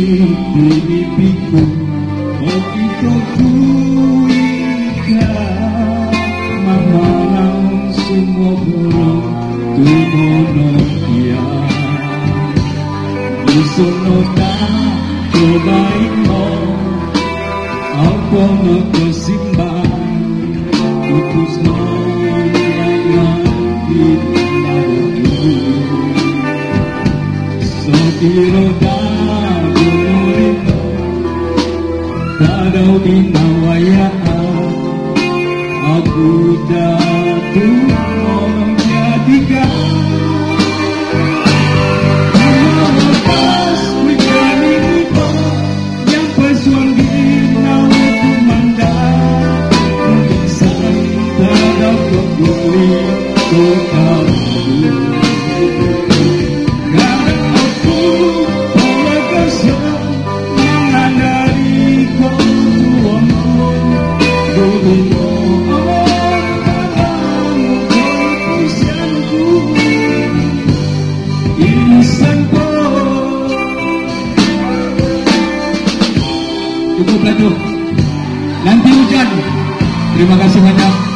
Pinipiku Okito kuika Mamalang semua burung Tumonokia Disonota Kebaik mo Apa makasimbang Putus mo Yang lalu Sotiro Tadaw dinawayaan Aku jatuh menjadikan Lepas menjadi ibu Yang pesuang ginawa kumandang Mengisai tadaw kembali Kau Ibu Pelaju, nanti hujan. Terima kasih banyak.